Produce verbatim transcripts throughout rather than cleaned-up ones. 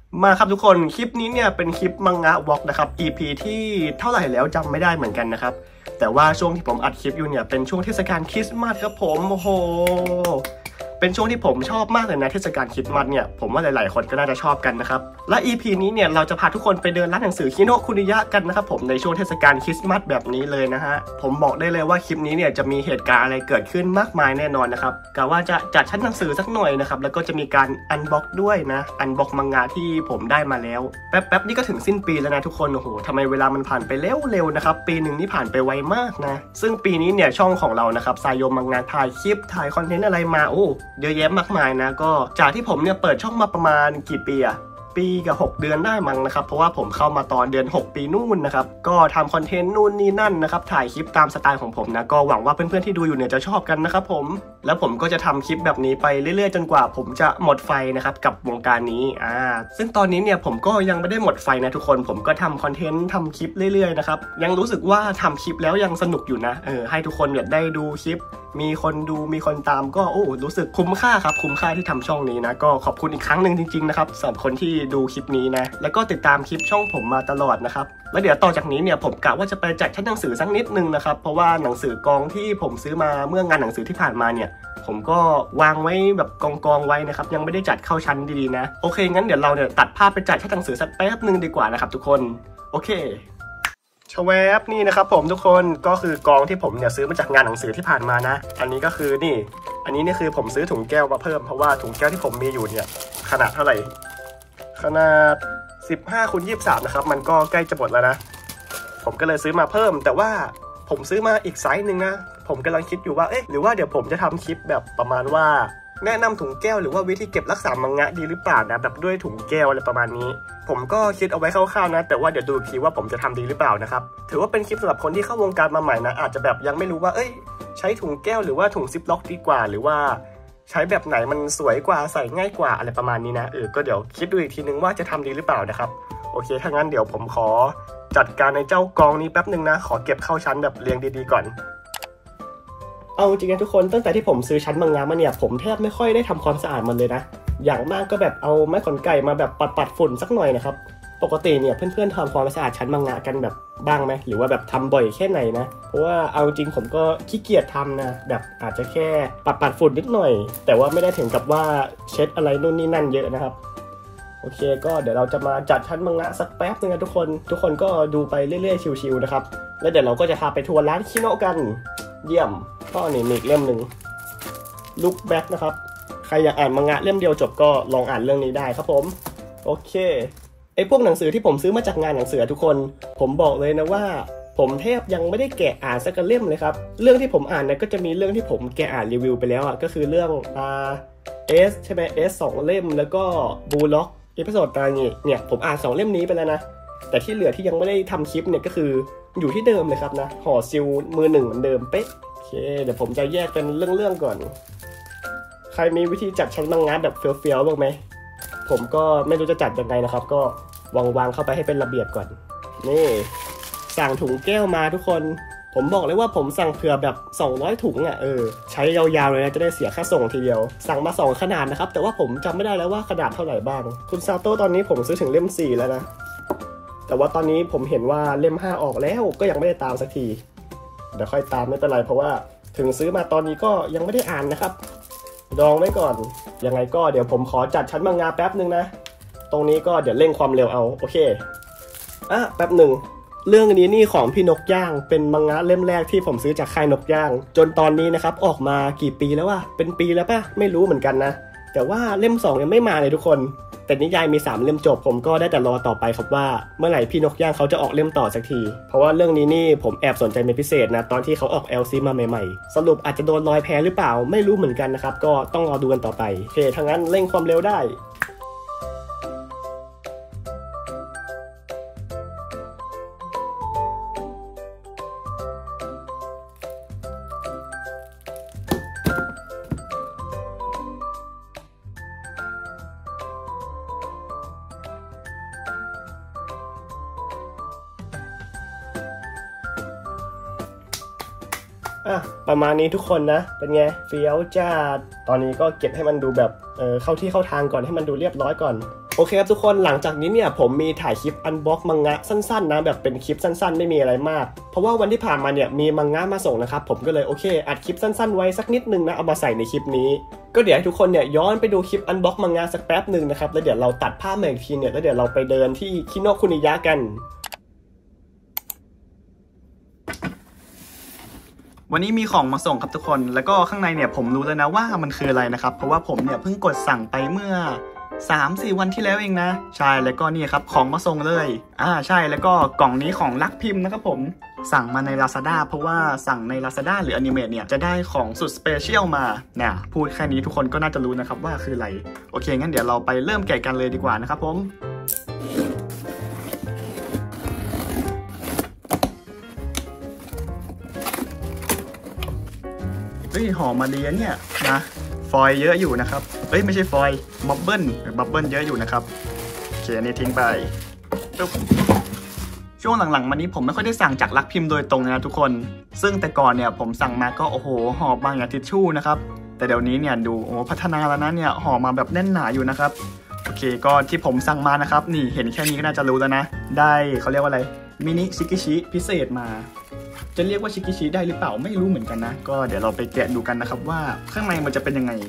มาครับทุกคนคลิปนี้เนี่ยเป็นคลิปมังงะวอล์กนะครับ อี พี ที่เท่าไหร่แล้วจำไม่ได้เหมือนกันนะครับแต่ว่าช่วงที่ผมอัดคลิปอยู่เนี่ยเป็นช่วงเทศกาลคริสต์มาสครับผมโอ้โหเป็นช่วงที่ผมชอบมากเลยนะเทศกาลคริสต์มาสเนี่ยผมว่าหลายๆคนก็น่าจะชอบกันนะครับและ อี พี นี้เนี่ยเราจะพาทุกคนไปเดินร้านหนังสือคิโนะคุนิยะกันนะครับผมในช่วงเทศกาลคริสต์มาสแบบนี้เลยนะฮะผมบอกได้เลยว่าคลิปนี้เนี่ยจะมีเหตุการณ์อะไรเกิดขึ้นมากมายแน่นอนนะครับกะว่าจะจัดชั้นหนังสือสักหน่อยนะครับแล้วก็จะมีการอันบ็อกด้วยนะอันบ็อกมังงะที่ผมได้มาแล้วแป๊บๆนี่ก็ถึงสิ้นปีแล้วนะทุกคนโอ้โหทำไมเวลามันผ่านไปเร็วๆนะครับปีหนึ่งนี่ผ่านไปไวมากนะซึ่งปีนี้เนี่ยช่องของเรานะครับไซโยมังงะถ่ายคลิปถ่ายคอนเทนต์อะไรมาโอ้เยอะแยะมากมายนะก็จากที่ผมเนี่ยเปิดช่องมาประมาณกี่ปีอะปีกับหกเดือนได้มั้งนะครับเพราะว่าผมเข้ามาตอนเดือนหกปีนู่นนะครับก็ทำคอนเทนต์นู่นนี่นั่นนะครับถ่ายคลิปตามสไตล์ของผมนะก็หวังว่าเพื่อนๆที่ดูอยู่เนี่ยจะชอบกันนะครับผมแล้วผมก็จะทำคลิปแบบนี้ไปเรื่อยๆจนกว่าผมจะหมดไฟนะครับกับวงการนี้อ่าซึ่งตอนนี้เนี่ยผมก็ยังไม่ได้หมดไฟนะทุกคนผมก็ทำคอนเทนต์ทำคลิปเรื่อยๆนะครับยังรู้สึกว่าทำคลิปแล้วยังสนุกอยู่นะเออให้ทุกคนเนี่ยได้ดูคลิปมีคนดูมีคนตามก็โอ้รู้สึกคุ้มค่าครับคุ้มค่าที่ทำช่องนี้นะก็ขอบคุณอีกครั้งหนึ่งจริงๆนะครับสำหรับคนที่ดูคลิปนี้นะแล้วก็ติดตามคลิปช่องผมมาตลอดนะครับแล้วเดี๋ยวต่อจากนี้เนี่ยผมกะว่าจะไปจัดชั้นหนังสือสักนิดนึงนะครับเพราะว่าหนังสือกองที่ผมซื้อมาเมื่องานหนังสือที่ผ่านมาเนี่ยผมก็วางไว้แบบกองกองไว้นะครับยังไม่ได้จัดเข้าชั้นดีๆนะโอเคงั้นเดี๋ยวเราเนี่ยตัดภาพไปจัดชั้นหนังสือสักแป๊บนึงดีกว่านะครับทุกคนโอเคชวบนี่นะครับผมทุกคนก็คือกองที่ผมเนี่ยซื้อมาจากงานหนังสือที่ผ่านมานะอันนี้ก็คือนี่อันนี้นี่คือผมซื้อถุงแก้วมาเพิ่มเพราะว่าถุงแก้วที่ผมมีอยู่เนี่ยขนาดเท่าไหร่ขนาดสิบห้าคูณยี่สิบสามนะครับมันก็ใกล้จะหมดแล้วนะผมก็เลยซื้อมาเพิ่มแต่ว่าผมซื้อมาอีกไซส์หนึ่งนะผมกำลังคิดอยู่ว่าเอ๊ะหรือว่าเดี๋ยวผมจะทำคลิปแบบประมาณว่าแนะนำถุงแก้วหรือว่าวิธีเก็บรักษามังงะดีหรือเปล่านะแบบด้วยถุงแก้วอะไรประมาณนี้ผมก็คิดเอาไว้คร่าวๆนะแต่ว่าเดี๋ยวดูทีว่าผมจะทำดีหรือเปล่านะครับถือว่าเป็นคลิปสำหรับคนที่เข้าวงการมาใหม่นะอาจจะแบบยังไม่รู้ว่าเอ้ยใช้ถุงแก้วหรือว่าถุงซิปล็อกดีกว่าหรือว่าใช้แบบไหนมันสวยกว่าใส่ง่ายกว่าอะไรประมาณนี้นะเออก็เดี๋ยวคิดดูอีกทีนึงว่าจะทำดีหรือเปล่านะครับโอเคถ้างั้นเดี๋ยวผมขอจัดการในเจ้ากองนี้แป๊บนึงนะขอเก็บเข้าชั้นแบบเรียงดีๆก่อนเอาจริงๆทุกคนตั้งแต่ที่ผมซื้อชั้นมังงะมาเนี่ยผมแทบไม่ค่อยได้ทำความสะอาดมันเลยนะอย่างมากก็แบบเอาไม้ขนไก่มาแบบปัดๆฝุ่นสักหน่อยนะครับปกติเนี่ยเพื่อนๆทำความสะอาดชั้นมังงะกันแบบบ้างไหมหรือว่าแบบทำบ่อยแค่ไหนนะเพราะว่าเอาจริงผมก็ขี้เกียจทำนะแบบอาจจะแค่ปัดๆฝุ่นนิดหน่อยแต่ว่าไม่ได้ถึงกับว่าเช็ดอะไรนู่นนี่นั่นเยอะนะครับโอเคก็เดี๋ยวเราจะมาจัดชั้นมังงะสักแป๊บนึงนะทุกคนทุกคนก็ดูไปเรื่อยๆชิวๆนะครับแล้วเดี๋ยวเราก็จะพาไปทัวร์ร้านคิโนะกันเยี่ยมก็นี่มีอีกเล่มหนึ่งลุคแบ็คนะครับใครอยากอ่านมังงะเล่มเดียวจบก็ลองอ่านเรื่องนี้ได้ครับผมโอเคไอ้พวกหนังสือที่ผมซื้อมาจากงานหนังสือทุกคนผมบอกเลยนะว่าผมแทบยังไม่ได้แกะอ่านสักเล่มเลยครับเรื่องที่ผมอ่านเนี่ยก็จะมีเรื่องที่ผมแกะอ่านรีวิวไปแล้วอ่ะก็คือเรื่องอ่าเอสใช่ไหมเอสสองเล่มแล้วก็บูล็อกอีพิโซดตางี้เนี่ยผมอ่านสองเล่มนี้ไปแล้วนะแต่ที่เหลือที่ยังไม่ได้ทำคลิปเนี่ยก็คืออยู่ที่เดิมเลยครับนะห่อซิลมือหนึ่งเหมือนเดิมเป๊ะโอเคเดี๋ยวผมจะแยกเป็นเรื่องๆก่อนใครมีวิธีจัดชั้นมังงะแบบเฟี้ยวๆบ้างไหมผมก็ไม่รู้จะจัดยังไงนะครับก็วางวางเข้าไปให้เป็นระเบียบก่อนนี่สั่งถุงแก้วมาทุกคนผมบอกเลยว่าผมสั่งเผื่อแบบสองร้อยถุงอ่ะเออใช้ยาวๆเลยนะจะได้เสียค่าส่งทีเดียวสั่งมาสองขนาดนะครับแต่ว่าผมจำไม่ได้แล้วว่าขนาดเท่าไหร่บ้างคุณซาโต้ตอนนี้ผมซื้อถึงเล่มสี่แล้วนะแต่ว่าตอนนี้ผมเห็นว่าเล่มห้าออกแล้วก็ยังไม่ได้ตามสักทีเดี๋ยวค่อยตามไม่เป็นไรเพราะว่าถึงซื้อมาตอนนี้ก็ยังไม่ได้อ่านนะครับดองไว้ก่อนยังไงก็เดี๋ยวผมขอจัดชั้นมังงะแป๊บนึงนะตรงนี้ก็เดี๋ยวเร่งความเร็วเอาโอเคอ่ะแป๊บหนึ่งเรื่องนี้นี่ของพี่นกย่างเป็นมังงะเล่มแรกที่ผมซื้อจากค่ายนกย่างจนตอนนี้นะครับออกมากี่ปีแล้ววะเป็นปีแล้วป่ะไม่รู้เหมือนกันนะแต่ว่าเล่มสองยังไม่มาเลยทุกคนแต่นิยายมีสามเล่มจบผมก็ได้แต่รอต่อไปครับว่าเมื่อไหร่พี่นกย่างเขาจะออกเล่มต่อสักทีเพราะว่าเรื่องนี้นี่ผมแอบสนใจเป็นพิเศษนะตอนที่เขาออก แอล ซี มาใหม่ๆสรุปอาจจะโดนลอยแพหรือเปล่าไม่รู้เหมือนกันนะครับก็ต้องรอดูกันต่อไปโอเคถ้างั้นเร่งความเร็วได้อ่ะประมาณนี้ทุกคนนะเป็นไงเฟี้ยวจ้าตอนนี้ก็เก็บให้มันดูแบบเออเข้าที่เข้าทางก่อนให้มันดูเรียบร้อยก่อนโอเคครับทุกคนหลังจากนี้เนี่ยผมมีถ่ายคลิปอันบ็อกมังงะสั้นๆนะแบบเป็นคลิปสั้นๆไม่มีอะไรมากเพราะว่าวันที่ผ่านมาเนี่ยมีมังงะมาส่งนะครับผมก็เลยโอเคอัดคลิปสั้นๆไว้สักนิดนึงนะเอามาใส่ในคลิปนี้ก็เดี๋ยวให้ทุกคนเนี่ยย้อนไปดูคลิปอันบ็อกมังงะสักแป๊บหนึ่งนะครับแล้วเดี๋ยวเราตัดภาพมาอีกทีเนี่ยแล้วเดี๋ยวเราไปเดินที่คิโนะคุนิยะกันวันนี้มีของมาส่งครับทุกคนแล้วก็ข้างในเนี่ยผมรู้แล้วนะว่ามันคืออะไรนะครับเพราะว่าผมเนี่ยเพิ่งกดสั่งไปเมื่อ สามสี่ วันที่แล้วเองนะใช่แล้วก็นี่ครับของมาส่งเลยอ่าใช่แล้วก็กล่องนี้ของลักพิมพ์นะครับผมสั่งมาใน Lazada เพราะว่าสั่งใน Lazada หรือ Animate เนี่ยจะได้ของสุดสเปเชียลมาเนี่ยพูดแค่นี้ทุกคนก็น่าจะรู้นะครับว่าคืออะไรโอเคงั้นเดี๋ยวเราไปเริ่มแกะกันเลยดีกว่านะครับผมเฮ้ยหอมมาดีเนี่ยนะฟอยเยอะอยู่นะครับเอ้ยไม่ใช่ฟอยบับเบิ้ลบับเบิ้ลเยอะอยู่นะครับโอเคอันนี้ทิ้งไปช่วงหลังๆมานี้ผมไม่ค่อยได้สั่งจากลักพิมพ์โดยตรงนะทุกคนซึ่งแต่ก่อนเนี่ยผมสั่งมาก็โอ้โหห่อบางอย่างทิชชู่นะครับแต่เดี๋ยวนี้เนี่ยดูโอ้พัฒนาแล้วนะเนี่ยห่อมาแบบแน่นหนาอยู่นะครับโอเคก็ที่ผมสั่งมานะครับนี่เห็นแค่นี้ก็น่าจะรู้แล้วนะได้เขาเรียกว่าอะไรมินิชิกิชิพิเศษมาจะเรียกว่าชิกิชิได้หรือเปล่าไม่รู้เหมือนกันนะก็เดี๋ยวเราไปแกะดูกันนะครับว่าข้างในมันจะเป็นยังไง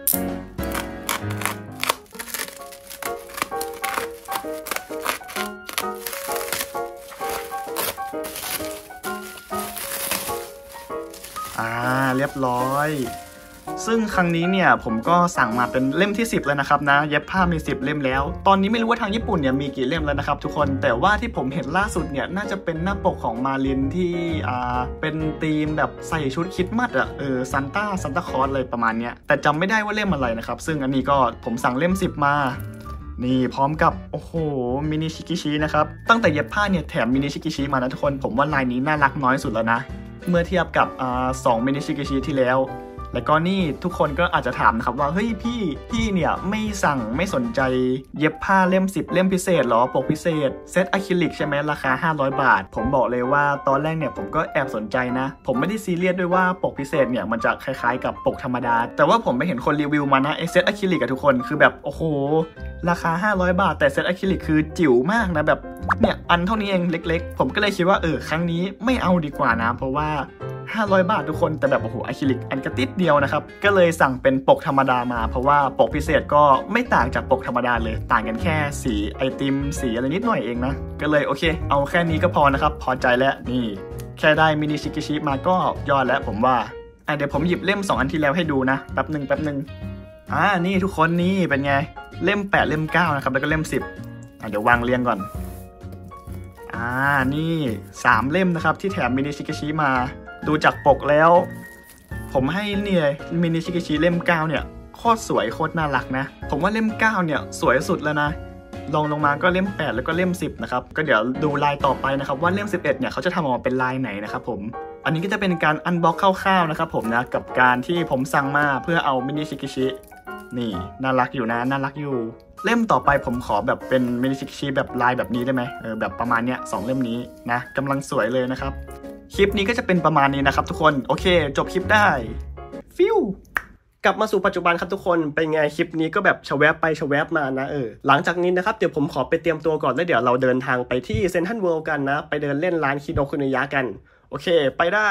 อ่าเรียบร้อยซึ่งครั้งนี้เนี่ยผมก็สั่งมาเป็นเล่มที่สิบแล้วนะครับนะเย็บผ้ามีสิบเล่มแล้วตอนนี้ไม่รู้ว่าทางญี่ปุ่นเนี่ยมีกี่เล่มแล้วนะครับทุกคนแต่ว่าที่ผมเห็นล่าสุดเนี่ยน่าจะเป็นหน้าปกของมารินที่อ่าเป็นธีมแบบใส่ชุดคริสต์มาสอะเออซันต้าซันต้าคลอสอะไรประมาณเนี้ยแต่จำไม่ได้ว่าเล่มอะไรนะครับซึ่งอันนี้ก็ผมสั่งเล่มสิบมานี่พร้อมกับโอ้โหมินิชิกิชินะครับตั้งแต่เย็บผ้าเนี่ยแถมมินิชิกิชิมานะทุกคนผมว่าลายนี้น่ารักน้อยสุดแล้วนะเมื่อเทียบกับอ่าสองมินิชิกิชิที่แล้วแล้วก็นี่ทุกคนก็อาจจะถามนะครับว่าเฮ้ยพี่พี่เนี่ยไม่สั่งไม่สนใจเย็บผ้าเล่มสิบเล่มพิเศษหรอปกพิเศษเซตอะคริลิกใช่ไหมราคาห้าร้อยบาทผมบอกเลยว่าตอนแรกเนี่ยผมก็แอบสนใจนะผมไม่ได้ซีเรียสด้วยว่าปกพิเศษเนี่ยมันจะคล้ายๆกับปกธรรมดาแต่ว่าผมไปเห็นคนรีวิวมานะไอเซตอะคริลิกอะทุกคนคือแบบโอ้โหราคาห้าร้อยบาทแต่เซตอะคริลิกคือจิ๋วมากนะแบบเนี่ยอันเท่านี้เองเล็กๆผมก็เลยคิดว่าเออครั้งนี้ไม่เอาดีกว่านะเพราะว่าห้าร้อยบาททุกคนแต่แบบโอ้โหอะคริลิกอันกระติดเดียวนะครับก็เลยสั่งเป็นปกธรรมดามาเพราะว่าปกพิเศษก็ไม่ต่างจากปกธรรมดาเลยต่างกันแค่สีไอติมสีอะไรนิดหน่อยเองนะก็เลยโอเคเอาแค่นี้ก็พอนะครับพอใจแล้วนี่แค่ได้มินิชิกิชิมาก็ยอดแล้วผมว่าอ่ะเดี๋ยวผมหยิบเล่มสองอันที่แล้วให้ดูนะแป๊บหนึ่งแป๊บหนึ่งอ่านี่ทุกคนนี่เป็นไงเล่มแปดเล่มเก้านะครับแล้วก็เล่มสิบอ่ะเดี๋ยววางเรียงก่อนอ่านี่สามเล่มนะครับที่แถมมินิชิกิชิมาดูจากปกแล้วผมให้เนี่ยมินิชิกิชิเล่มเก้าเนี่ยโคตรสวยโคตรน่ารักนะผมว่าเล่มเก้าเนี่ยสวยสุดแล้วนะลองลงมาก็เล่มแปดแล้วก็เล่มสิบนะครับก็เดี๋ยวดูลายต่อไปนะครับว่าเล่มสิบเอ็ดเนี่ยเขาจะทำออกมาเป็นลายไหนนะครับผมอันนี้ก็จะเป็นการอันบ็อกคร่าวๆนะครับผมนะกับการที่ผมสั่งมาเพื่อเอามินิชิกิชินี่น่ารักอยู่นะน่ารักอยู่เล่มต่อไปผมขอแบบเป็นมินิชิกิชิแบบลายแบบนี้ได้ไหมเออแบบประมาณเนี้ยสองเล่มนี้นะกำลังสวยเลยนะครับคลิปนี้ก็จะเป็นประมาณนี้นะครับทุกคนโอเคจบคลิปได้ฟิวกลับมาสู่ปัจจุบันครับทุกคนเป็นไงคลิปนี้ก็แบบชะแวบไปชะแวบมานะเออหลังจากนี้นะครับเดี๋ยวผมขอไปเตรียมตัวก่อนแล้วเดี๋ยวเราเดินทางไปที่เซ็นทรัลเวิลด์กันนะไปเดินเล่นร้านคิโนะคุนิยะกันโอเคไปได้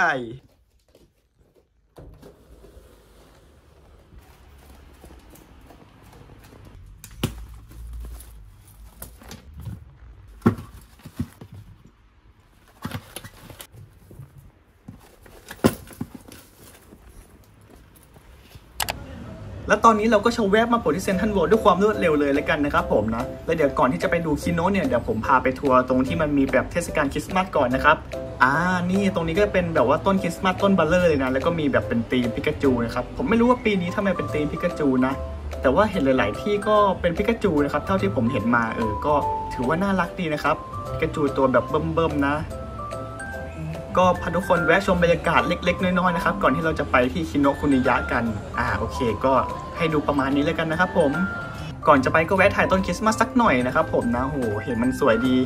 แล้วตอนนี้เราก็ชะแวบมาโผล่ที่เซ็นทรัลเวิลด์ด้วยความรวดเร็วเลยแล้วกันนะครับผมนะแล้วเดี๋ยวก่อนที่จะไปดูคิโนะเนี่ยเดี๋ยวผมพาไปทัวร์ตรงที่มันมีแบบเทศกาลคริสต์มาสก่อนนะครับอ่านี่ตรงนี้ก็เป็นแบบว่าต้นคริสต์มาสต้นบัลเลอร์เลยนะแล้วก็มีแบบเป็นธีมปิกาจูนะครับผมไม่รู้ว่าปีนี้ทำไมเป็นธีมปิกาจูนะแต่ว่าเห็นหลายๆที่ก็เป็นปิกาจูนะครับเท่าที่ผมเห็นมาเออก็ถือว่าน่ารักดีนะครับปิกาจูตัวแบบเบิ่มๆนะก็พาทุกคนแวะชมบรรยากาศเล็กๆน้อยๆนะครับก่อนที่เราจะไปที่คิโนะคุนิยะกันอ่าโอเคก็ให้ดูประมาณนี้เลยกันนะครับผมก่อนจะไปก็แวะถ่ายต้นคริสต์มาสสักหน่อยนะครับผมนะโหเห็นมันสวยดี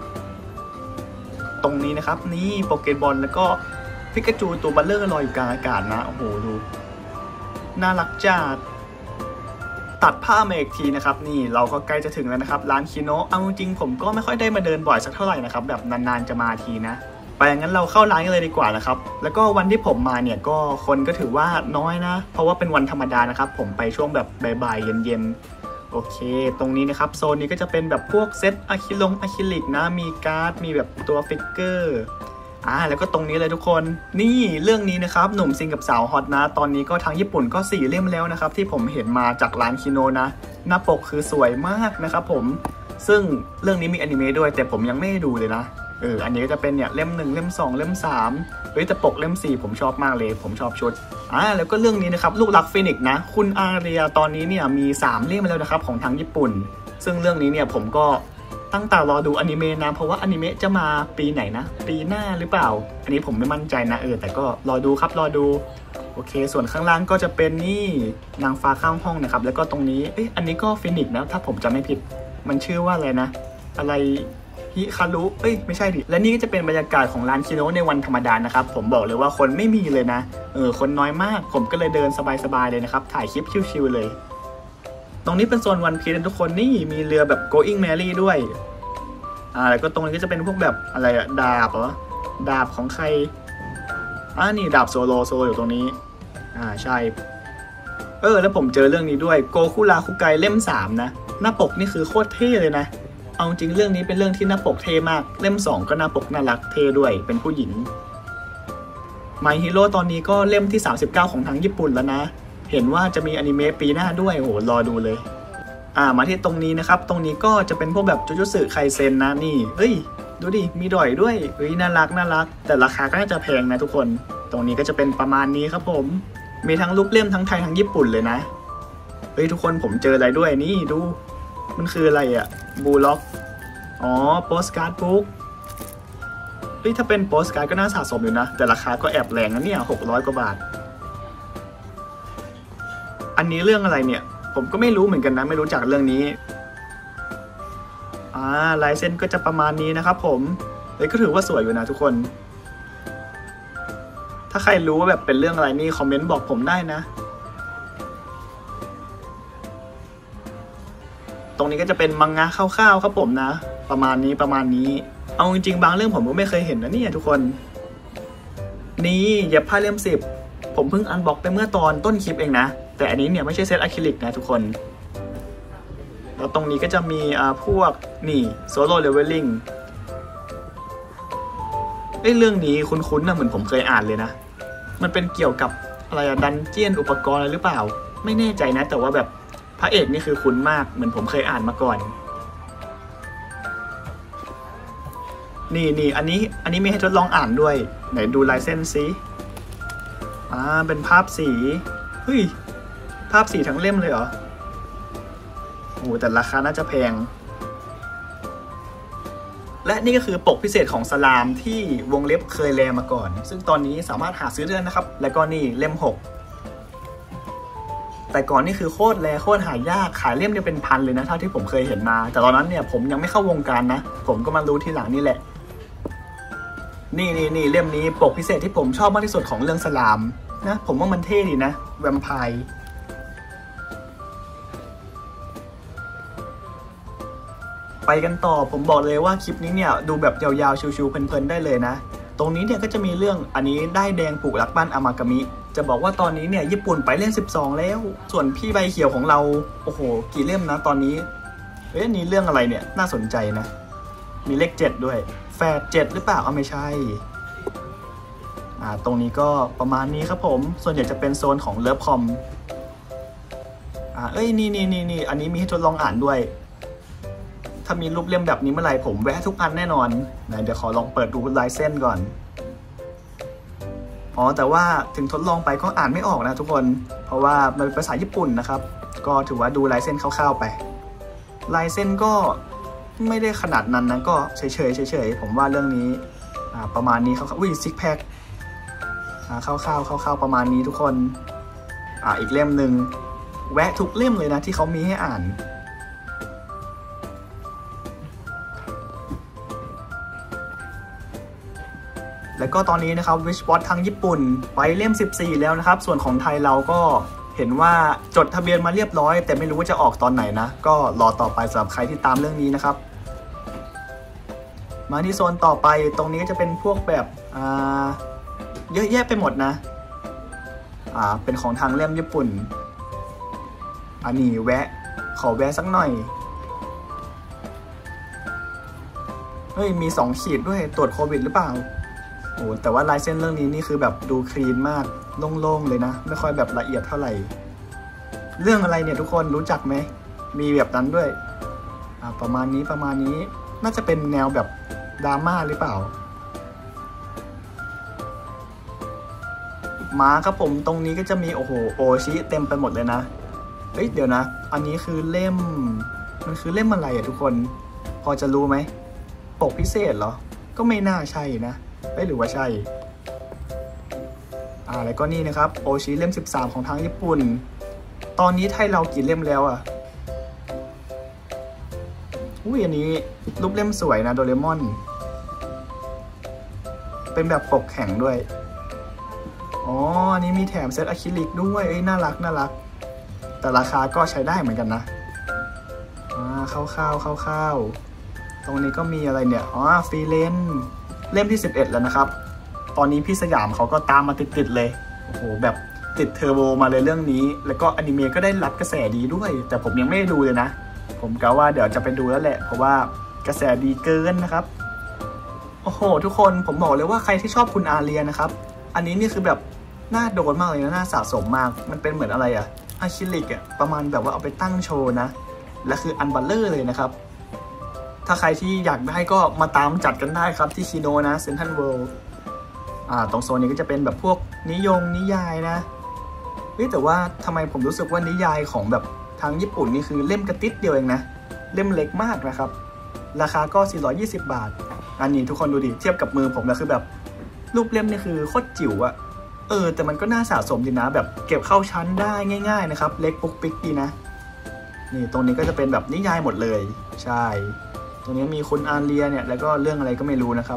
ตรงนี้นะครับนี่โปเกมอนแล้วก็ปิกาจูตัวบัลเลอร์ลอยอยู่กลางอากาศนะโอ้โหดูน่ารักจัดตัดผ้ามาอีกทีนะครับนี่เราก็ใกล้จะถึงแล้วนะครับร้านคิโนะเอาจริงผมก็ไม่ค่อยได้มาเดินบ่อยสักเท่าไหร่นะครับแบบนานๆจะมาทีนะไปงั้นเราเข้าร้านกันเลยดีกว่านะครับแล้วก็วันที่ผมมาเนี่ยก็คนก็ถือว่าน้อยนะเพราะว่าเป็นวันธรรมดานะครับผมไปช่วงแบบบ่ายๆเย็นๆโอเคตรงนี้นะครับโซนนี้ก็จะเป็นแบบพวกเซตอะคริลงอะคริลิกนะมีการ์ดมีแบบตัวฟิกเกอร์อ่าแล้วก็ตรงนี้เลยทุกคนนี่เรื่องนี้นะครับหนุ่มซิงกับสาวฮอตนะตอนนี้ก็ทางญี่ปุ่นก็สี่เล่มแล้วนะครับที่ผมเห็นมาจากร้านคิโนะนะหน้าปกคือสวยมากนะครับผมซึ่งเรื่องนี้มีอนิเมะด้วยแต่ผมยังไม่ได้ดูเลยนะเอออันนี้ก็จะเป็นเนี่ยเล่มหนึ่งเล่มสองเล่มสามเฮ้ยแต่ปกเล่มสี่ผมชอบมากเลยผมชอบชุดอ่าแล้วก็เรื่องนี้นะครับลูกรักฟินิกนะคุณอาเรียตอนนี้เนี่ยมีสามเล่มแล้วนะครับของทางญี่ปุ่นซึ่งเรื่องนี้เนี่ยผมก็ตั้งแต่รอดูอนิเมะนะเพราะว่าอนิเมะจะมาปีไหนนะปีหน้าหรือเปล่าอันนี้ผมไม่มั่นใจนะเออแต่ก็รอดูครับรอดูโอเคส่วนข้างล่างก็จะเป็นนี่นางฟ้าข้างห้องนะครับแล้วก็ตรงนี้เอ๊ะอันนี้ก็ฟินิกนะถ้าผมจำไม่ผิดมันชื่อว่าอะไรนะอะไรฮิคารุเอ้ยไม่ใช่ดิและนี่ก็จะเป็นบรรยากาศของร้านคิโนะในวันธรรมดานะครับผมบอกเลยว่าคนไม่มีเลยนะเออคนน้อยมากผมก็เลยเดินสบายๆเลยนะครับถ่ายคลิปชิวๆเลยตรงนี้เป็นโซนวันพีซทุกคนนี่มีเรือแบบ going merry ด้วยอ่าแล้วก็ตรงนี้ก็จะเป็นพวกแบบอะไรอะดาบเหรอดาบของใครอ่านี่ดาบโซโลโซโลอยู่ตรงนี้อ่าใช่เออแล้วผมเจอเรื่องนี้ด้วยโกคุราคุไกเล่มสามนะหน้าปกนี่คือโคตรเท่เลยนะเอาจริงเรื่องนี้เป็นเรื่องที่หน้าปกเท่มากเล่มสองก็หน้าปกน่ารักเท่ด้วยเป็นผู้หญิง My Hero ตอนนี้ก็เล่มที่สามสิบเก้าของทางญี่ปุ่นแล้วนะเห็นว่าจะมีอนิเมะปีหน้าด้วยโหรอดูเลยอ่ามาที่ตรงนี้นะครับตรงนี้ก็จะเป็นพวกแบบจูจูสึไคเซ็นนะนี่เฮ้ยดูดิมีดอยด้วยเฮ้ยน่ารักน่ารักแต่ราคาก็น่าจะแพงนะทุกคนตรงนี้ก็จะเป็นประมาณนี้ครับผมมีทั้งรูปเล่มทั้งไทยทั้งญี่ปุ่นเลยนะเฮ้ยทุกคนผมเจออะไรด้วยนี่ดูมันคืออะไรอะบูล็อกอ๋อโปสการ์ดบุ๊กเฮ้ยถ้าเป็นโปสการ์ดก็น่าสะสมอยู่นะแต่ราคาก็แอบแรงนะเนี่ยหกร้อยกว่าบาทอันนี้เรื่องอะไรเนี่ยผมก็ไม่รู้เหมือนกันนะไม่รู้จักเรื่องนี้อ่าลายเส้นก็จะประมาณนี้นะครับผมเฮ้ยก็ถือว่าสวยอยู่นะทุกคนถ้าใครรู้ว่าแบบเป็นเรื่องอะไรนี่คอมเมนต์บอกผมได้นะตรงนี้ก็จะเป็นมังงะคร่าวๆครับผมนะประมาณนี้ประมาณนี้เอาจริงๆบางเรื่องผมก็ไม่เคยเห็นนะเนี่ยทุกคนนี่เย็บผ้าเล่มสิบผมเพิ่งอันบ็อกไปเมื่อตอนต้นคลิปเองนะแต่อันนี้เนี่ยไม่ใช่เซตอะคริลิกนะทุกคนแล้วตรงนี้ก็จะมีอ่าพวกนี่โซโล่เลเวลลิ่งเอ้ยเรื่องนี้คุ้นๆนะเหมือนผมเคยอ่านเลยนะมันเป็นเกี่ยวกับอะไรอะดันเจียนอุปกรณ์อะไรหรือเปล่าไม่แน่ใจนะแต่ว่าแบบพระเอกนี่คือคุ้นมากเหมือนผมเคยอ่านมาก่อนนี่นี่อันนี้อันนี้มีให้ทดลองอ่านด้วยไหนดูลายเส้นซิอ่าเป็นภาพสีเฮ้ยภาพสีทั้งเล่มเลยเหรอโอ้แต่ราคาน่าจะแพงและนี่ก็คือปกพิเศษของสลามที่วงเล็บเคยแลมาก่อนซึ่งตอนนี้สามารถหาซื้อได้นะครับแล้วก็นี่เล่มหกแต่ก่อนนี่คือโคตรแลโคตรหายากขายเล่มเนี่ยเป็นพันเลยนะเท่าที่ผมเคยเห็นมาแต่ตอนนั้นเนี่ยผมยังไม่เข้าวงการนะผมก็มารู้ทีหลังนี่แหละนี่นี่นี่เล่มนี้ปกพิเศษที่ผมชอบมากที่สุดของเรื่องสลามนะผมว่ามันเท่ดีนะแวมไพร์ไปกันต่อผมบอกเลยว่าคลิปนี้เนี่ยดูแบบยาวๆชิวๆเพลินๆได้เลยนะตรงนี้เนี่ยก็จะมีเรื่องอันนี้ได้แดงผูกรักบ้านอามากามิจะบอกว่าตอนนี้เนี่ยญี่ปุ่นไปเล่นสิบสองแล้วส่วนพี่ใบเขียวของเราโอ้โหกี่เล่มนะตอนนี้เอ๊ะนี่เรื่องอะไรเนี่ยน่าสนใจนะมีเลขเจ็ดด้วยแฝดเจ็ดหรือเปล่าเอาไม่ใช่อ่าตรงนี้ก็ประมาณนี้ครับผมส่วนใหญ่จะเป็นโซนของเลิฟคอมอ่าเอ้ยนี่นี่นี่นี่อันนี้มีให้ทดลองอ่านด้วยถ้ามีรูปเล่มแบบนี้เมื่อไหร่ผมแวะทุกอันแน่นอนนะเดี๋ยวขอลองเปิดดูลายเส้นก่อนอ๋อแต่ว่าถึงทดลองไปก็อ่านไม่ออกนะทุกคนเพราะว่ามันเป็นภาษาญี่ปุ่นนะครับก็ถือว่าดูลายเส้นคร่าวๆไปลายเส้นก็ไม่ได้ขนาดนั้นนะก็เฉยๆเฉยๆผมว่าเรื่องนี้อ่าประมาณนี้เขาอุ้ยซิกแพคอ่าคร่าวๆคร่าวๆประมาณนี้ทุกคนอ่าอีกเล่มหนึ่งแวะทุกเล่มเลยนะที่เขามีให้อ่านแล้วก็ตอนนี้นะครับ Wishbot ทางญี่ปุ่นไปเล่มสิบสี่แล้วนะครับส่วนของไทยเราก็เห็นห็นว่าจดทะเบียนมาเรียบร้อยแต่ไม่รู้ว่าจะออกตอนไหนนะก็รอต่อไปสำหรับใครที่ตามเรื่องนี้นะครับมาที่โซนต่อไปตรงนี้จะเป็นพวกแบบอ่าเยอะแยะไปหมดนะอ่าเป็นของทางเล่มญี่ปุ่นอันนี้แวะขอแวะสักหน่อยเฮ้ยมีสองขีดด้วยตรวจโควิดหรือเปล่าโอ้แต่ว่าลายเส้นเรื่องนี้นี่คือแบบดูคลีนมากโล่งๆเลยนะไม่ค่อยแบบละเอียดเท่าไหร่เรื่องอะไรเนี่ยทุกคนรู้จักไหมมีแบบนั้นด้วยอ่าประมาณนี้ประมาณนี้น่าจะเป็นแนวแบบดราม่าหรือเปล่ามาครับผมตรงนี้ก็จะมีโอ้โหโอชิเต็มไปหมดเลยนะเฮ้ยเดี๋ยวนะอันนี้คือเล่มมันคือเล่มอะไรอะทุกคนพอจะรู้ไหมปกพิเศษเหรอก็ไม่น่าใช่นะไม่หรือว่าใช่อ่าแล้วก็นี่นะครับโอชิเล่มสิบสามของทางญี่ปุ่นตอนนี้ไทยเรากี่เล่มแล้วอะอุ้ยอันนี้รูปเล่มสวยนะโดเรมอนเป็นแบบปกแข็งด้วยอ๋ออันนี้มีแถมเซตอะคริลิกด้วยเอ้ยน่ารักน่ารักแต่ราคาก็ใช้ได้เหมือนกันนะอ่าข้าวข้าวข้าวข้าวตรงนี้ก็มีอะไรเนี่ยอ๋อฟรีเลนเล่มที่สิบเอ็ดแล้วนะครับตอนนี้พี่สยามเขาก็ตามมาติดๆเลยโอ้โหแบบติดเทอร์โบมาเลยเรื่องนี้แล้วก็อนิเมะก็ได้รับกระแสดีด้วยแต่ผมยังไม่ได้ดูเลยนะผมกะว่าเดี๋ยวจะไปดูแล้วแหละเพราะว่ากระแสดีเกินนะครับโอ้โหทุกคนผมบอกเลยว่าใครที่ชอบคุณอาเรียนะครับอันนี้นี่คือแบบน่าโดนมากเลยนะน่าสะสมมากมันเป็นเหมือนอะไรอะอะคริลิกอะประมาณแบบว่าเอาไปตั้งโชว์นะและคืออันบัลเลอร์เลยนะครับถ้าใครที่อยากได้ก็มาตามจัดกันได้ครับที่คิโนนะเซ็นทรัลเวิลด์อ่าตรงโซนนี้ก็จะเป็นแบบพวกนิยมนิยายนะเฮ้ยแต่ว่าทำไมผมรู้สึกว่านิยายของแบบทางญี่ปุ่นนี่คือเล่มกระติดเดียวเองนะเล่มเล็กมากนะครับราคาก็สี่ร้อยยี่สิบบาทอันนี้ทุกคนดูดิเทียบกับมือผมแล้วคือแบบรูปเล่มนี่คือโคตรจิ๋วอะเออแต่มันก็น่าสะสมดีนะแบบเก็บเข้าชั้นได้ง่ายๆนะครับเล็กปุ๊กปิ๊กดีนะนี่ตรงนี้ก็จะเป็นแบบนิยายหมดเลยใช่ตรงนี้มีคุณอาเรียเนี่ยแล้วก็เรื่องอะไรก็ไม่รู้นะครับ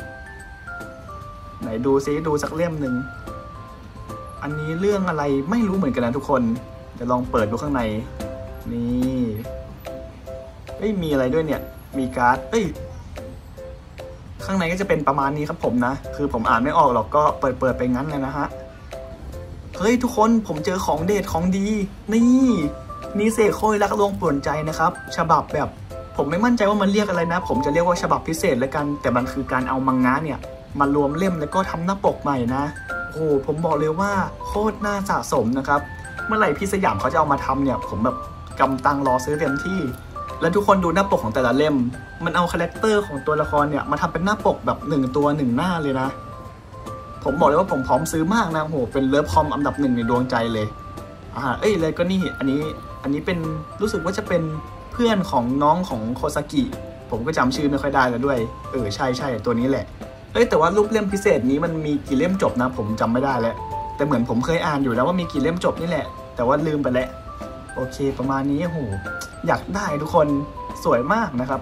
ไหนดูซิดูสักเล่มหนึ่งอันนี้เรื่องอะไรไม่รู้เหมือนกันนะทุกคนเดี๋ยวลองเปิดดูข้างในนี่เอ้ยมีอะไรด้วยเนี่ยมีการ์ดเอ้ยข้างในก็จะเป็นประมาณนี้ครับผมนะคือผมอ่านไม่ออกหรอกก็เปิดเปิดไปงั้นเลยนะฮะเฮ้ยทุกคนผมเจอของเด็ดของดีนี่นิเซโคยรักลวงป่วนใจนะครับฉบับแบบผมไม่มั่นใจว่ามันเรียกอะไรนะผมจะเรียกว่าฉบับพิเศษแล้วกันแต่มันคือการเอามังงะเนี่ยมารวมเล่มแล้วก็ทำหน้าปกใหม่นะโอ้โหผมบอกเลยว่าโคตรน่าสะสมนะครับเมื่อไหร่พี่สยามเขาจะเอามาทำเนี่ยผมแบบกำตังรอซื้อเต็มที่แล้วทุกคนดูหน้าปกของแต่ละเล่มมันเอาคาแรคเตอร์ของตัวละครเนี่ยมาทำเป็นหน้าปกแบบหนึ่งตัวหนึ่งหน้าเลยนะผมบอกเลยว่าผมพร้อมซื้อมากนะโหเป็นเลิฟคอมอันดับหนึ่งในดวงใจเลยอ่าเอ้ยเลยก็นี่อันนี้อันนี้เป็นรู้สึกว่าจะเป็นเพื่อนของน้องของโคซากิผมก็จำชื่อไม่ค่อยได้แล้วด้วยเออใช่ใช่ตัวนี้แหละเอ้ยแต่ว่ารูปเล่มพิเศษนี้มันมีกี่เล่มจบนะผมจำไม่ได้แล้วแต่เหมือนผมเคยอ่านอยู่แล้วว่ามีกี่เล่มจบนี่แหละแต่ว่าลืมไปแล้วโอเคประมาณนี้โหอยากได้ทุกคนสวยมากนะครับ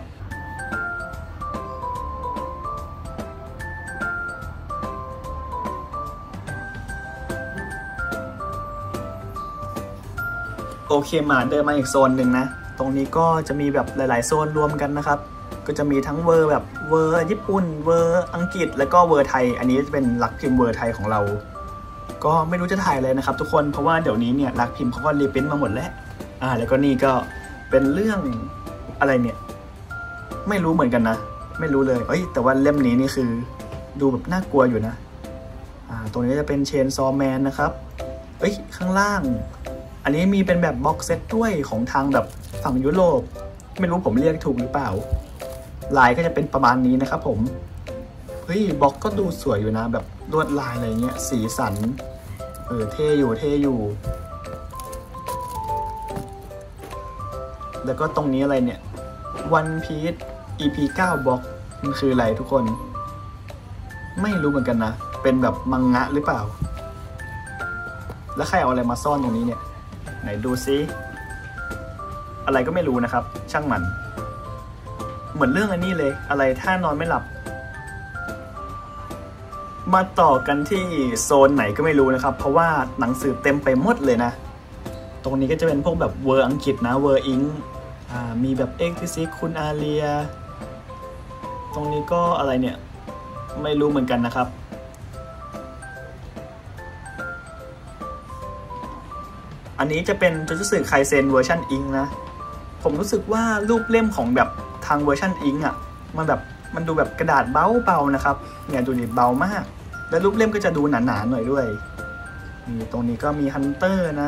โอเคมาเดินมาอีกโซนหนึ่งนะตรงนี้ก็จะมีแบบหลายๆโซนรวมกันนะครับก็จะมีทั้งเวอร์แบบเวอร์ญี่ปุ่นเวอร์อังกฤษแล้วก็เวอร์ไทยอันนี้จะเป็นหลักพิมพ์เวอร์ไทยของเราก็ไม่รู้จะถ่ายเลยนะครับทุกคนเพราะว่าเดี๋ยวนี้เนี่ยหลักพิมพ์เขาก็รีพรินท์มาหมดแล้วอ่าแล้วก็นี่ก็เป็นเรื่องอะไรเนี่ยไม่รู้เหมือนกันนะไม่รู้เลยเอ้ยแต่ว่าเล่มนี้นี่คือดูแบบน่ากลัวอยู่นะอ่าตรงนี้จะเป็นเชนซอแมนนะครับเอ้ยข้างล่างอันนี้มีเป็นแบบบ็อกเซตด้วยของทางแบบฝั่งยุโรปไม่รู้ผมเรียกถูกหรือเปล่าลายก็จะเป็นประมาณนี้นะครับผมเฮ้ยบ็อกก็ดูสวยอยู่นะแบบลวดลายอะไรเงี้ยสีสันเออเท่อยู่เท่อยู่แล้วก็ตรงนี้อะไรเนี่ย One Piece อี พี เก้าบ็อกมันคืออะไรทุกคนไม่รู้เหมือนกันนะเป็นแบบมังงะหรือเปล่าแล้วใครเอาอะไรมาซ่อนตรงนี้เนี่ยไหนดูซิอะไรก็ไม่รู้นะครับช่างมันเหมือนเรื่องอันนี้เลยอะไรถ้านอนไม่หลับมาต่อกันที่โซนไหนก็ไม่รู้นะครับเพราะว่าหนังสือเต็มไปหมดเลยนะตรงนี้ก็จะเป็นพวกแบบเวอร์อังกฤษนะเวอร์อิงอ่ามีแบบเอ็กซิซิกคุณอาเรียตรงนี้ก็อะไรเนี่ยไม่รู้เหมือนกันนะครับอันนี้จะเป็นจูจูสึไคเซ็นเวอร์ชันอิงนะผมรู้สึกว่ารูปเล่มของแบบทางเวอร์ชันอิงอ่ะมันแบบมันดูแบบกระดาษเบาๆนะครับเนี่ยดูดิเบามากแล้วรูปเล่มก็จะดูหนาๆหน่อยด้วยนี่ตรงนี้ก็มีฮันเตอร์นะ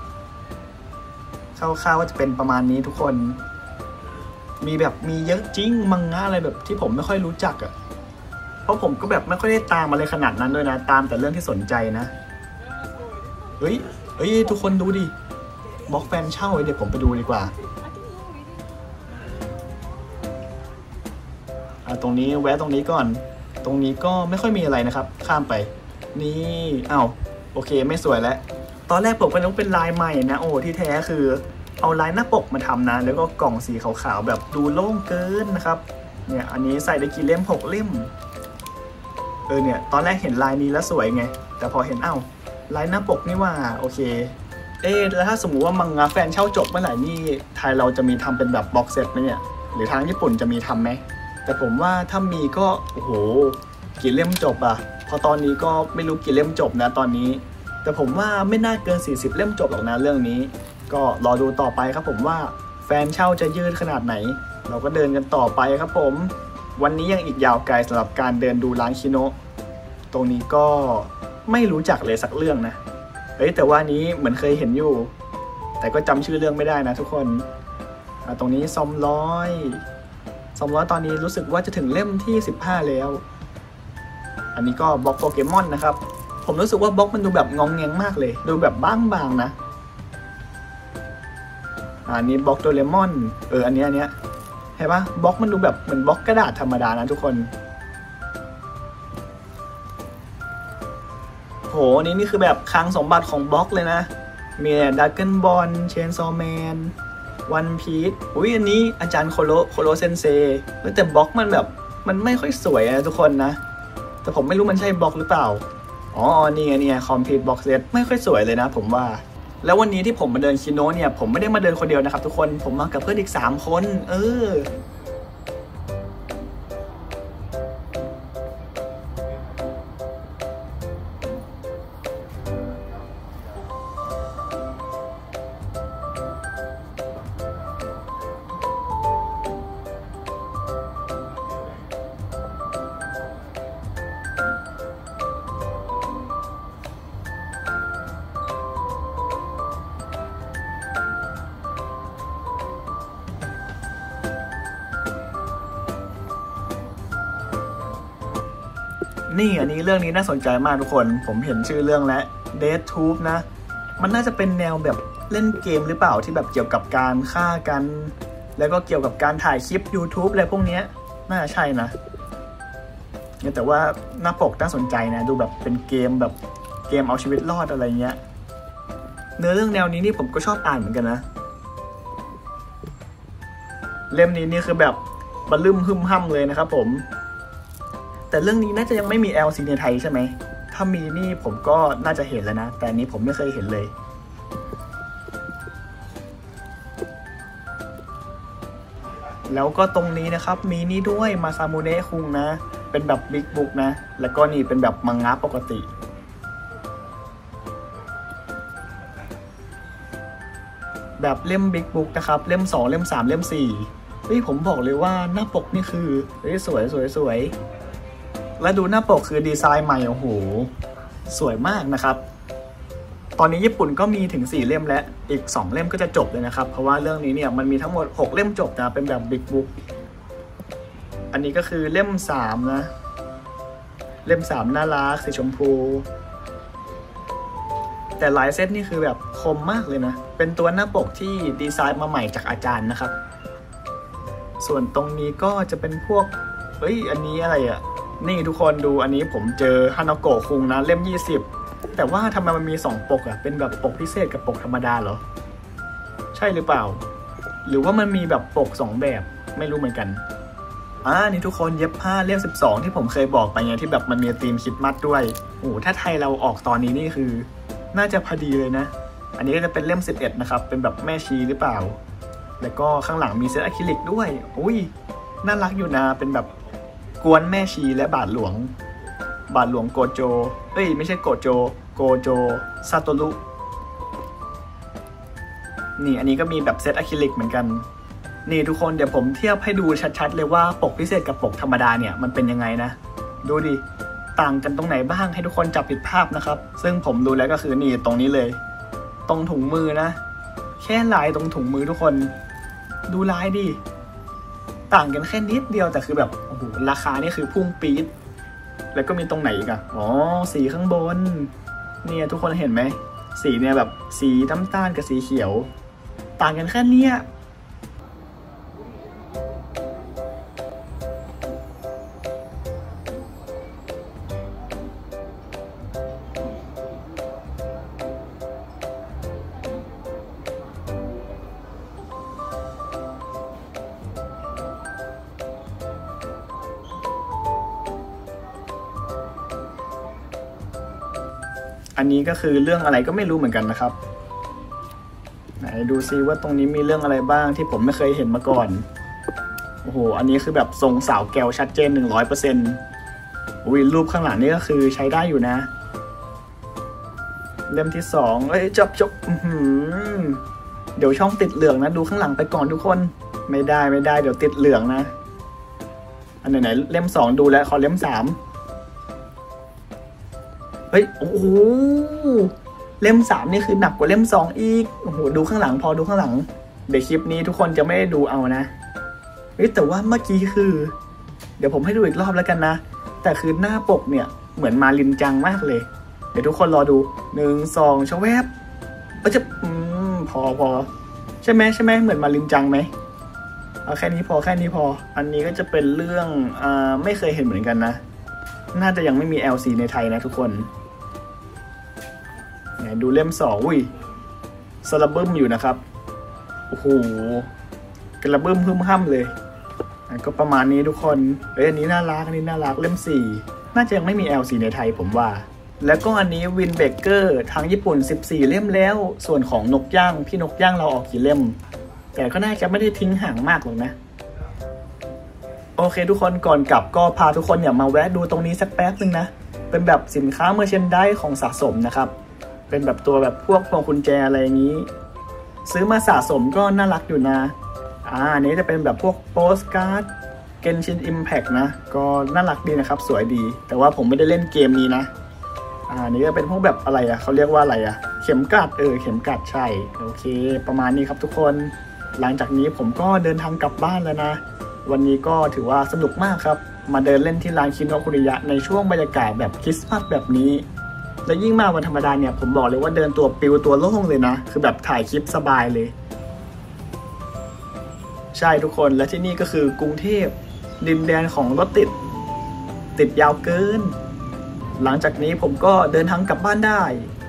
คร่าวๆก็จะเป็นประมาณนี้ทุกคนมีแบบมีเยอะจริงมังงะอะไรแบบที่ผมไม่ค่อยรู้จักอ่ะเพราะผมก็แบบไม่ค่อยได้ตามอะไรขนาดนั้นด้วยนะตามแต่เรื่องที่สนใจนะเฮ้ยเฮ้ยทุกคนดูดิบล็อกแฟนเช่าเดี๋ยวผมไปดูดีกว่าอ่าตรงนี้แวะตรงนี้ก่อนตรงนี้ก็ไม่ค่อยมีอะไรนะครับข้ามไปนี่อ้าวโอเคไม่สวยแล้วตอนแรกผมก็นึกเป็นลายใหม่นะโอ้ที่แท้คือเอาลายหน้าปกมาทำนะแล้วก็กล่องสีขาวๆแบบดูโล่งเกินนะครับเนี่ยอันนี้ใส่ได้กี่เล่มหกเล่มเออเนี่ยตอนแรกเห็นลายนี้แล้วสวยไงแต่พอเห็นอ้าวลายหน้าปกนี่ว่าโอเคเอ๊ะแล้วถ้าสมมุติว่ามังงะแฟนเช่าจบเมื่อไหร่นี่ไทยเราจะมีทำเป็นแบบบ็อกเซตไหมเนี่ยหรือทางญี่ปุ่นจะมีทำไหมแต่ผมว่าถ้ามีก็โอ้โหกี่เล่มจบอ่ะพอตอนนี้ก็ไม่รู้กี่เล่มจบนะตอนนี้แต่ผมว่าไม่น่าเกินสี่สิบเล่มจบหรอกนะเรื่องนี้ก็รอดูต่อไปครับผมว่าแฟนเช่าจะยืดขนาดไหนเราก็เดินกันต่อไปครับผมวันนี้ยังอีกยาวไกลสำหรับการเดินดูร้านคิโนะตรงนี้ก็ไม่รู้จักเลยสักเรื่องนะเฮ้ยแต่ว่านี้เหมือนเคยเห็นอยู่แต่ก็จำชื่อเรื่องไม่ได้นะทุกคนตรงนี้ซอมร้อยซอมร้อยตอนนี้รู้สึกว่าจะถึงเล่มที่สิบห้าแล้วอันนี้ก็บล็อกโปเกมอนนะครับผมรู้สึกว่าบล็อกมันดูแบบงองแงงมากเลยดูแบบบางๆนะอันนี้บล็อกโดเรมอนเอออันนี้อันเนี้ยเห็นปะบล็อกมันดูแบบเหมือนบล็อกกระดาษธรรมดานะทุกคนโหนี่นี่คือแบบคลังสมบัติของบล็อกเลยนะมีดักเกิลบอลเชนซอแมนวันพีซอุ้ยอันนี้อาจารย์โคโรโคโรเซนเซแต่บล็อกมันแบบมันไม่ค่อยสวยนะทุกคนนะแต่ผมไม่รู้มันใช่บล็อกหรือเปล่าอ๋อนี่ไงนี่ไงคอมพลีทบ็อกเซตไม่ค่อยสวยเลยนะผมว่าแล้ววันนี้ที่ผมมาเดินคิโนะเนี่ยผมไม่ได้มาเดินคนเดียวนะครับทุกคนผมมากับเพื่อนอีกสามคนเออนี่อันนี้เรื่องนี้น่าสนใจมากทุกคนผมเห็นชื่อเรื่องแล้ว Death Tube นะมันน่าจะเป็นแนวแบบเล่นเกมหรือเปล่าที่แบบเกี่ยวกับการฆ่ากันแล้วก็เกี่ยวกับการถ่ายคลิป YouTube อะไรพวกนี้น่าใช่นะแต่ว่าหน้าปกน่าสนใจนะดูแบบเป็นเกมแบบเกมเอาชีวิตรอดอะไรเงี้ยเนื้อเรื่องแนวนี้นี่ผมก็ชอบอ่านเหมือนกันนะเล่มนี้นี่คือแบบบรรลึมหึมห่ำเลยนะครับผมแต่เรื่องนี้น่าจะยังไม่มี แอล ซี ในไทยใช่ไหมถ้ามีนี่ผมก็น่าจะเห็นแล้วนะแต่อันนี้ผมไม่เคยเห็นเลยแล้วก็ตรงนี้นะครับมีนี่ด้วยมาซามูเนะคุงนะเป็นแบบบิ๊กบุ๊กนะแล้วก็นี่เป็นแบบมังงะปกติแบบเล่มบิ๊กบุ๊กนะครับเล่มสองเล่มสามเล่มสี่เฮ้ยผมบอกเลยว่าหน้าปกนี่คือเฮ้ยสวยสวยสวยและดูหน้าปกคือดีไซน์ใหม่โอ้โหสวยมากนะครับตอนนี้ญี่ปุ่นก็มีถึงสี่เล่มแล้วอีกสองเล่มก็จะจบเลยนะครับเพราะว่าเรื่องนี้เนี่ยมันมีทั้งหมดหกเล่มจบนะเป็นแบบบิ๊กบุ๊กอันนี้ก็คือเล่มสามนะเล่มสามน่ารักสีชมพูแต่ลายเส้นนี่คือแบบคมมากเลยนะเป็นตัวหน้าปกที่ดีไซน์มาใหม่จากอาจารย์นะครับส่วนตรงนี้ก็จะเป็นพวกเฮ้ยอันนี้อะไรอ่ะนี่ทุกคนดูอันนี้ผมเจอฮานาโกะคุงนะเล่มยี่สิบแต่ว่าทำไมมันมีสองปกอ่ะเป็นแบบปกพิเศษกับปกธรรมดาเหรอใช่หรือเปล่าหรือว่ามันมีแบบปกสองแบบไม่รู้เหมือนกันอ่านี่ทุกคนเย็บผ้าเล่มสิบสองที่ผมเคยบอกไปไงที่แบบมันมีธีมคริสต์มาสด้วยโอ้ถ้าไทยเราออกตอนนี้นี่คือน่าจะพอดีเลยนะอันนี้ก็จะเป็นเล่มสิบเอ็ดนะครับเป็นแบบแม่ชีหรือเปล่าแล้วก็ข้างหลังมีเซตอะคริลิกด้วยอุ้ยน่ารักอยู่นะเป็นแบบกวนแม่ชีและบาทหลวงบาทหลวงโกโจเอ้ยไม่ใช่โกโจโกโจซาโตรุนี่อันนี้ก็มีแบบเซตอะคริลิกเหมือนกันนี่ทุกคนเดี๋ยวผมเทียบให้ดูชัดๆเลยว่าปกพิเศษกับปกธรรมดาเนี่ยมันเป็นยังไงนะดูดิต่างกันตรงไหนบ้างให้ทุกคนจับผิดภาพนะครับซึ่งผมดูแล้วก็คือนี่ตรงนี้เลยตรงถุงมือนะแค่ลายตรงถุงมือทุกคนดูลายดิต่างกันแค่นิดเดียวแต่คือแบบโอ้โหราคานี่คือพุ่งปี๊ดแล้วก็มีตรงไหนอีกอะอ๋อสีข้างบนเนี่ยทุกคนเห็นไหมสีเนี่ยแบบสีน้ำตาลกับสีเขียวต่างกันแค่เนี้ยอันนี้ก็คือเรื่องอะไรก็ไม่รู้เหมือนกันนะครับไหนดูซิว่าตรงนี้มีเรื่องอะไรบ้างที่ผมไม่เคยเห็นมาก่อนโอ้โหอันนี้คือแบบทรงสาวแก้วชัดเจน หนึ่งร้อยเปอร์เซ็นต์ อุ้ยรูปข้างหลังนี่ก็คือใช้ได้อยู่นะเล่มที่สองเอ้ยจบจบเดี๋ยวช่องติดเหลืองนะดูข้างหลังไปก่อนทุกคนไม่ได้ไม่ได้เดี๋ยวติดเหลืองนะอันไหนไหนเล่มสองดูแล้วขอเล่มสามเฮ้ยโอ้โหเล่มสามนี่คือหนักกว่าเล่มสองอีกโอ้โหดูข้างหลังพอดูข้างหลังเดี๋ยวคลิปนี้ทุกคนจะไม่ได้ดูเอานะเฮ้ยแต่ว่าเมื่อกี้คือเดี๋ยวผมให้ดูอีกรอบแล้วกันนะแต่คือหน้าปกเนี่ยเหมือนมาลินจังมากเลยเดี๋ยวทุกคนรอดูหนึ่งสองชะแวบก็จะอืมพอพอใช่ไหมใช่ไหมเหมือนมาลินจังไหมเอาแค่นี้พอแค่นี้พออันนี้ก็จะเป็นเรื่องอ่าไม่เคยเห็นเหมือนกันนะน่าจะยังไม่มี แอล ซี ในไทยนะทุกคนเนี่ยดูเล่มสองอุ้ยสลับบึ้มอยู่นะครับโอ้โหกระบึ้มพึ่มห้ำเลยก็ประมาณนี้ทุกคนเอ้ยอันนี้น่ารักอันนี้น่ารักเล่มสี่น่าจะยังไม่มี แอล ซี ในไทยผมว่าแล้วก็อันนี้วินเบเกอร์ทางญี่ปุ่นสิบสี่เล่มแล้วส่วนของนกย่างพี่นกย่างเราออกกี่เล่มแต่ก็น่าจะไม่ได้ทิ้งห่างมากหรอกนะโอเคทุกคนก่อนกลับก็พาทุกคนเนี่ยมาแวะดูตรงนี้สักแป๊บนึงนะเป็นแบบสินค้าเมอร์เชนไดส์ของสะสมนะครับเป็นแบบตัวแบบพวกพวงกุญแจอะไรอย่างนี้ซื้อมาสะสมก็น่ารักอยู่นะอ่าอันนี้จะเป็นแบบพวกโปสการ์ดเกนชินอิมแพคนะก็น่ารักดีนะครับสวยดีแต่ว่าผมไม่ได้เล่นเกมนี้นะอ่านี้ก็เป็นพวกแบบอะไรอ่ะเขาเรียกว่าอะไรอ่ะเข็มกัดเออเข็มกัดใช่โอเคประมาณนี้ครับทุกคนหลังจากนี้ผมก็เดินทางกลับบ้านแล้วนะวันนี้ก็ถือว่าสนุกมากครับมาเดินเล่นที่ร้านคิโนะคุริยะในช่วงบรรยากาศแบบคริสต์มาสแบบนี้และยิ่งมาวันธรรมดาเนี่ยผมบอกเลยว่าเดินตัวปิวตัวโล่งเลยนะคือแบบถ่ายคลิปสบายเลยใช่ทุกคนและที่นี่ก็คือกรุงเทพดินแดนของรถติดติดยาวเกินหลังจากนี้ผมก็เดินทางกลับบ้านได้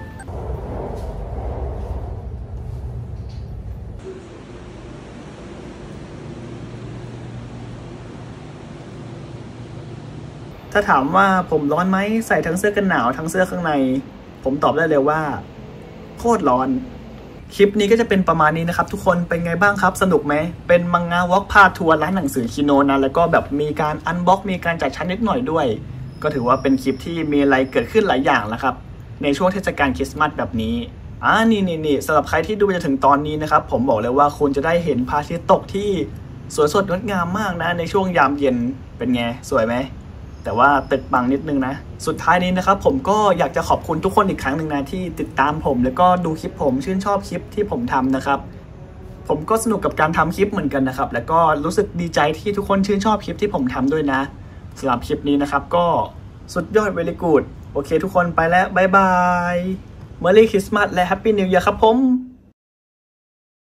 ถ้าถามว่าผมร้อนไหมใส่ทั้งเสื้อกันหนาวทั้งเสื้อข้างในผมตอบได้เลยว่าโคตรร้อนคลิปนี้ก็จะเป็นประมาณนี้นะครับทุกคนเป็นไงบ้างครับสนุกไหมเป็นมังงะวอล์กพาทัวร์ร้านหนังสือคิโนะนะแล้วก็แบบมีการอันบ็อกมีการจัดชั้นนิดหน่อยด้วยก็ถือว่าเป็นคลิปที่มีอะไรเกิดขึ้นหลายอย่างแล้วครับในช่วงเทศกาลคริสต์มาสแบบนี้อ่านี่นี่นี่สำหรับใครที่ดูไปจนถึงตอนนี้นะครับผมบอกเลยว่าคุณจะได้เห็นพระอาทิตย์ตกที่สวยสดงดงามมากนะในช่วงยามเย็นเป็นไงสวยไหมแต่ว่าตึกบังนิดนึงนะสุดท้ายนี้นะครับผมก็อยากจะขอบคุณทุกคนอีกครั้งหนึ่งนะที่ติดตามผมแล้วก็ดูคลิปผมชื่นชอบคลิปที่ผมทำนะครับผมก็สนุกกับการทำคลิปเหมือนกันนะครับแล้วก็รู้สึกดีใจที่ทุกคนชื่นชอบคลิปที่ผมทำด้วยนะสำหรับคลิปนี้นะครับก็สุดยอดเวลี่กูดโอเคทุกคนไปแล้วบ๊ายบายเมอร์รี่คริสต์มาสและแฮปปี้นิวเยียร์ครับผม